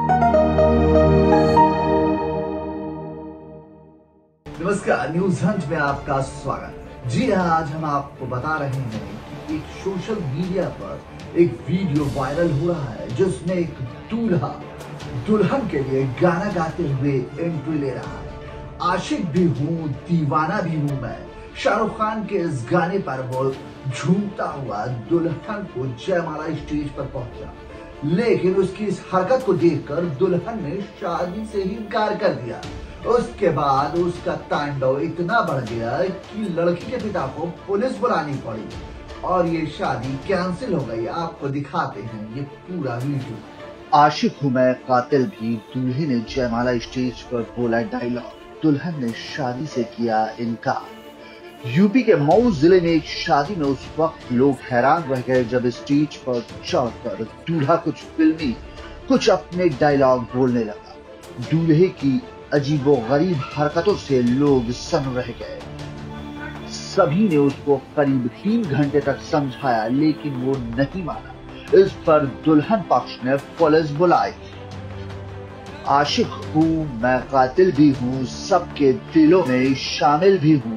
नमस्कार, news Hunt में आपका स्वागत है। जी हाँ, आज हम आपको बता रहे हैं कि एक सोशल मीडिया पर एक वीडियो वायरल हो रहा है जिसमें एक दूल्हा दुल्हन के लिए गाना गाते हुए एंट्री ले रहा है। आशिक भी हूँ, दीवाना भी हूँ मैं, शाहरुख खान के इस गाने पर वो झूमता हुआ दुल्हन को जयमाला स्टेज पर पहुंचा, लेकिन उसकी इस हरकत को देखकर दुल्हन ने शादी से ही इनकार कर दिया। उसके बाद उसका तांडव इतना बढ़ गया कि लड़की के पिता को पुलिस बुलानी पड़ी और ये शादी कैंसिल हो गई। आपको दिखाते हैं ये पूरा वीडियो। आशिक हूँ मैं, कातिल भी, दूल्हे ने जयमाला स्टेज पर बोला डायलॉग, दुल्हन ने शादी से किया इनकार। यूपी के मऊ जिले में एक शादी में उस वक्त लोग हैरान रह गए जब स्टेज पर चढ़कर दूल्हा कुछ फिल्मी, कुछ अपने डायलॉग बोलने लगा। दूल्हे की अजीबोगरीब हरकतों से लोग सन रह गए। सभी ने उसको करीब 3 घंटे तक समझाया, लेकिन वो नहीं माना। इस पर दुल्हन पक्ष ने पुलिस बुलाई। आशिक हूँ मैं, कातिल भी हूँ, सबके दिलों में शामिल भी हूँ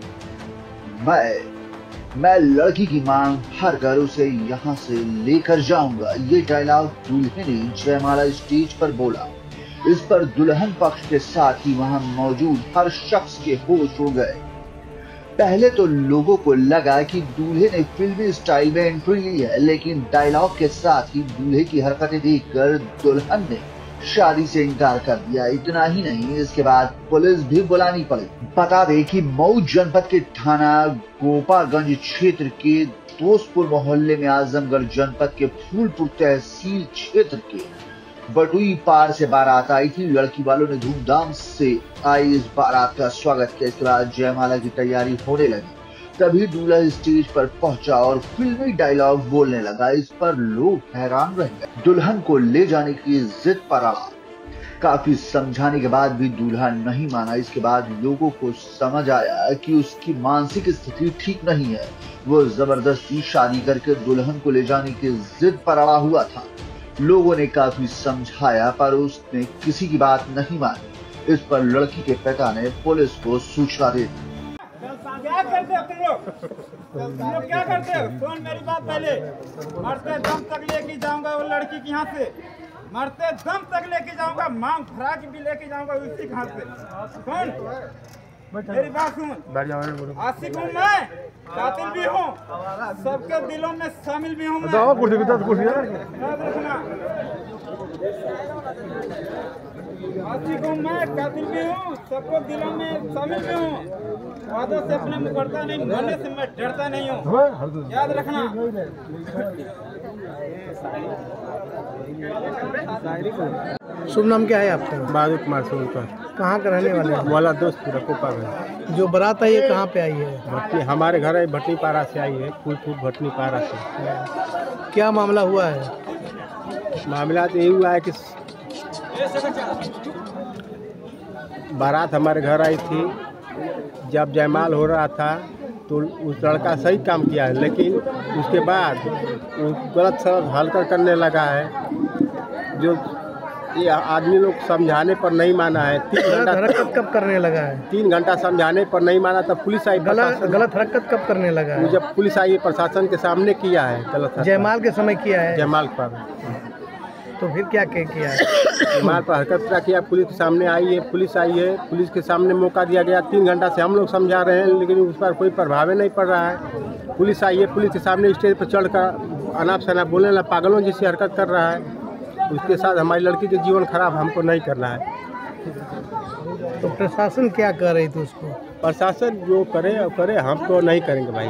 मैं लड़की की मांग भर कर उसे यहाँ से लेकर जाऊंगा। ये डायलॉग दूल्हे ने जयमाला स्टेज पर बोला। इस पर दुल्हन पक्ष के साथ ही वहां मौजूद हर शख्स के होश उड़ गए। पहले तो लोगों को लगा कि दूल्हे ने फिल्मी स्टाइल में एंट्री ली है, लेकिन डायलॉग के साथ ही दूल्हे की हरकतें देखकर दुल्हन ने शादी से इनकार कर दिया। इतना ही नहीं, इसके बाद पुलिस भी बुलानी पड़ी। बता दें कि मऊ जनपद के थाना गोपागंज क्षेत्र के दोस्तपुर मोहल्ले में आजमगढ़ जनपद के फूलपुर तहसील क्षेत्र के बटुई पार से बारात आई थी। लड़की वालों ने धूमधाम से आई इस बारात का स्वागत किया। इसके बाद जयमाला की तैयारी होने लगी। तभी दूल्हा स्टेज पर पहुंचा और फिल्मी डायलॉग बोलने लगा। इस पर लोग हैरान रह गए। दुल्हन को ले जाने की जिद पर अड़ा। काफी समझाने के बाद भी दूल्हा नहीं माना। इसके बाद लोगों को समझ आया कि उसकी मानसिक स्थिति ठीक नहीं है। वो जबरदस्ती शादी करके दुल्हन को ले जाने की जिद पर अड़ा हुआ था। लोगों ने काफी समझाया पर उसने किसी की बात नहीं मानी। इस पर लड़की के पिता ने पुलिस को सूचना दे दी। क्या करते हो तुम लोग क्या करते हो? कौन मेरी बात पहले, मरते दम तक लेके जाऊंगा वो लड़की के यहाँ से, मरते दम तक लेके जाऊंगा, मांग फराक भी लेके जाऊंगा उसी के हाथ से। कौन मेरी बात सुन, आशिक हूँ मैं, कातिल भी हूँ, सबके दिलों में शामिल भी हूँ। आशिक हूँ मैं, कातिल भी हूँ, सबको दिलों में शामिल भी हूँ। वादों से अपने मुकरता नहीं, मरने से मैं डरता नहीं हूँ, याद रखना। शुभ नाम क्या है आपका? बादल कुमार सोनकर। कहाँ का रहने वाले हैं? वाला दोस्तपुरा कोपागंज। जो बारात आई है कहाँ पे आई है? भटनी, हमारे घर भटनी पारा से आई है, फूलपुर भटनी पारा से। क्या मामला हुआ है? मामला तो यही हुआ है कि बारात हमारे घर आई थी। जब जयमाल हो रहा था तो उस लड़का सही काम किया है, लेकिन उसके बाद वो गलत सलत हरकत करने लगा है। जो ये आदमी लोग समझाने पर नहीं माना है। 3 घंटा हरकत कब करने लगा है? 3 घंटा समझाने पर नहीं माना, तब पुलिस आई। गलत हरकत कब करने लगा है? जब पुलिस आई प्रशासन के सामने किया है गलत। जयमाल के समय किया है? जयमाल पर। तो फिर क्या किया है? जयमाल पर हरकत क्या किया? पुलिस के सामने आई है, पुलिस आई है, पुलिस के सामने मौका दिया गया। 3 घंटा से हम लोग समझा रहे हैं, लेकिन उस पर कोई प्रभाव नहीं पड़ रहा है। पुलिस आई है, पुलिस के सामने स्टेज पर चढ़कर अनाप शनाप बोलने लगा, पागलों जैसी हरकत कर रहा है। उसके साथ हमारी लड़की के जीवन खराब हमको नहीं करना है। तो प्रशासन क्या कर रही थी उसको? प्रशासन जो करे और करे, हम तो नहीं करेंगे भाई।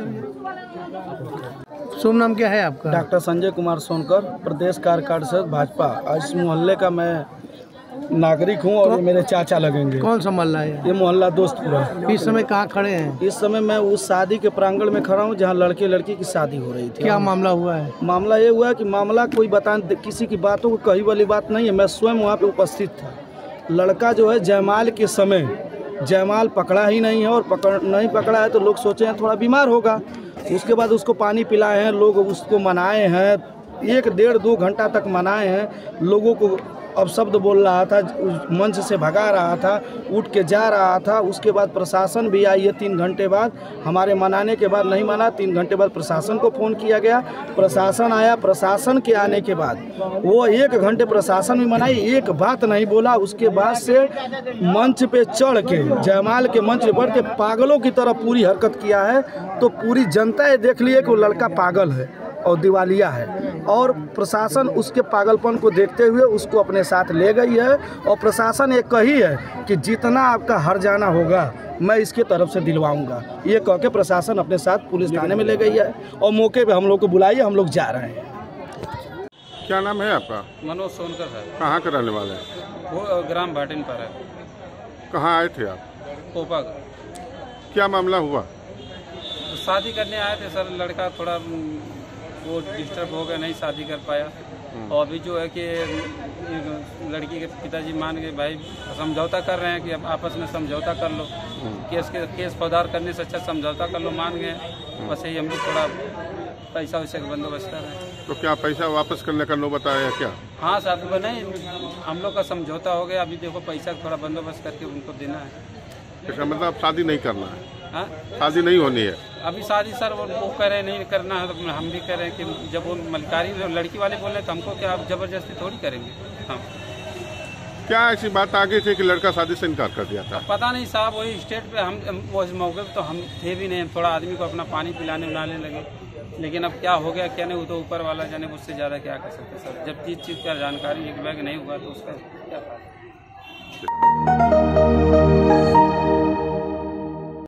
शुभ नाम क्या है आपका? डॉक्टर संजय कुमार सोनकर, प्रदेश कार्यकारिणी भाजपा। आज इस मोहल्ले का मैं नागरिक हूं और ये मेरे चाचा लगेंगे। कौन सा मोहल्ला है? ये मोहल्ला दोस्तपुरा। इस समय कहाँ खड़े हैं? इस समय मैं उस शादी के प्रांगण में खड़ा हूं जहां लड़के लड़की की शादी हो रही थी। क्या मामला हुआ है? मामला ये हुआ कि मामला कोई किसी की बातों को कही वाली बात नहीं है। मैं स्वयं वहाँ पे उपस्थित था। लड़का जो है जयमाल के समय जयमाल पकड़ा ही नहीं है, और नहीं पकड़ा है तो लोग सोचे हैं थोड़ा बीमार होगा। उसके बाद उसको पानी पिलाए हैं, लोग उसको मनाए हैं, 1 डेढ़ 2 घंटा तक मनाए हैं। लोगों को अपशब्द बोल रहा था, मंच से भगा रहा था, उठ के जा रहा था। उसके बाद प्रशासन भी आई है 3 घंटे बाद, हमारे मनाने के बाद नहीं माना। 3 घंटे बाद प्रशासन को फ़ोन किया गया, प्रशासन आया। प्रशासन के आने के बाद वो 1 घंटे प्रशासन भी मनाई, एक बात नहीं बोला। उसके बाद से मंच पे चढ़ के, जयमाल के मंच पे बढ़ के पागलों की तरह पूरी हरकत किया है। तो पूरी जनता ये देख ली है कि वो लड़का पागल है और दिवालिया है, और प्रशासन उसके पागलपन को देखते हुए उसको अपने साथ ले गई है। और प्रशासन ये कही है कि जितना आपका हर जाना होगा मैं इसके तरफ से दिलवाऊंगा, ये कह के प्रशासन अपने साथ पुलिस थाने में ले गई है। और मौके पे हम लोग को बुलाइए, हम लोग जा रहे हैं। क्या नाम है आपका? मनोज सोनकर है। कहाँ के रहने वाले हैं? वो ग्राम भाटिन पर है। कहाँ आए थे आप? कोपा। क्या मामला हुआ? तो शादी करने आए थे सर, लड़का थोड़ा वो डिस्टर्ब हो गया, नहीं शादी कर पाया। और अभी जो है कि लड़की के पिताजी मान के भाई समझौता कर रहे हैं कि अब आपस में समझौता कर लो, केस फौजदार करने से अच्छा समझौता कर लो, मान गए। बस यही हम भी थोड़ा पैसा वैसे का बंदोबस्त कर रहे हैं। तो क्या पैसा वापस करने का नौबत आया क्या? हाँ साहब, को नहीं, हम लोग का समझौता हो गया। अभी देखो पैसा थोड़ा बंदोबस्त करके उनको देना है। इसका मतलब अब शादी नहीं करना है? हाँ, शादी नहीं होनी है अभी शादी सर वो कह रहे नहीं करना है, तो हम भी कह रहे हैं कि जब वो मलकारी लड़की वाले बोल रहे हैं तो हमको क्या आप जबरदस्ती थोड़ी करेंगे हम। क्या ऐसी बात आ गई थी कि लड़का शादी से इनकार कर दिया था? पता नहीं साहब, वही स्टेट पे हम उस मौके पे तो हम थे भी नहीं। हम थोड़ा आदमी को अपना पानी पिलाने उलाने लगे, लेकिन अब क्या हो गया क्या नहीं, वो तो ऊपर वाला जाने, उससे ज़्यादा क्या कर सकते सर। जब जिस चीज़ का जानकारी एक बैग नहीं हुआ तो उसका क्या फायदा।